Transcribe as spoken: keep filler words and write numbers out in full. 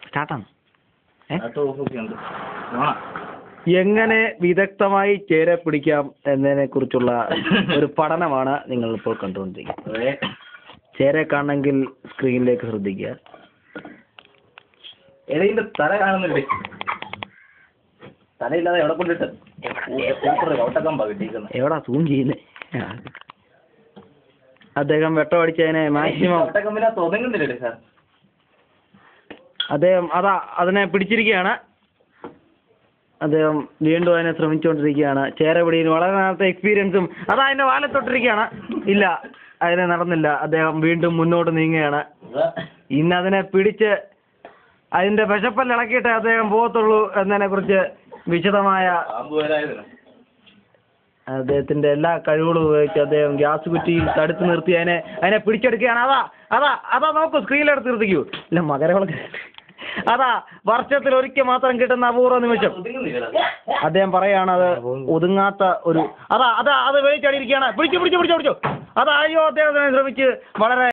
സ്റ്റാർട്ടാണ്. എങ്ങനെ വിദഗ്ധമായി ചേര പിടിക്കാം എന്നതിനെ കുറിച്ചുള്ള ഒരു പഠനമാണ് നിങ്ങൾ ഇപ്പോൾ കണ്ടുകൊണ്ടിരിക്കുന്നത്. ചേരെ കാണണമെങ്കിൽ സ്ക്രീനിലേക്ക് ശ്രദ്ധിക്കുക. ഏതെങ്കിലും തല കാണുന്നുണ്ട്. തലയില്ലാതെ എവിടെ കൊണ്ടിട്ട് എവിടാ സൂം ചെയ്യുന്നേ? അദ്ദേഹം വെട്ടമടിച്ചതിനെ മാക്സിമം തോന്നുന്നില്ലേ സാർ? അദ്ദേഹം അതാ അതിനെ പിടിച്ചിരിക്കുകയാണ്. അദ്ദേഹം വീണ്ടും അതിനെ ശ്രമിച്ചുകൊണ്ടിരിക്കുകയാണ്. ചേരപിടിയിൽ വളരെ നേരത്തെ എക്സ്പീരിയൻസും അതാ അതിന്റെ വാലത്തൊട്ടിരിക്കുകയാണ്. ഇല്ല, അതിനെ നടന്നില്ല. അദ്ദേഹം വീണ്ടും മുന്നോട്ട് നീങ്ങുകയാണ്. ഇന്ന് അതിനെ പിടിച്ച് അതിന്റെ വിശപ്പല്ല ഇളക്കിയിട്ടേ അദ്ദേഹം പോകത്തുള്ളൂ എന്നതിനെ കുറിച്ച് വിശദമായ അദ്ദേഹത്തിന്റെ എല്ലാ കഴിവുകളും ഉപയോഗിച്ച് അദ്ദേഹം ഗ്യാസ് കുറ്റിയിൽ തടുത്തു നിർത്തി അതിനെ അതിനെ പിടിച്ചെടുക്കുകയാണ്. അതാ അതാ അതാ നോക്കൂ, സ്ക്രീനിലെടുത്ത് നിർത്തിക്കൂ. ഇല്ല, മകരവിളക്ക് അതാ വർഷത്തിൽ ഒരിക്കൽ മാത്രം കിട്ടുന്ന അപൂർവ നിമിഷം. അദ്ദേഹം പറയാണ് അത് ഒതുങ്ങാത്ത ഒരു അതാ അതാ അത് വേടിച്ചടിയിരിക്കുകയാണ്. പിടിച്ചു പിടിച്ചു പിടിച്ചു പിടിച്ചു അതാ. അയ്യോ, അദ്ദേഹം ശ്രമിച്ച് വളരെ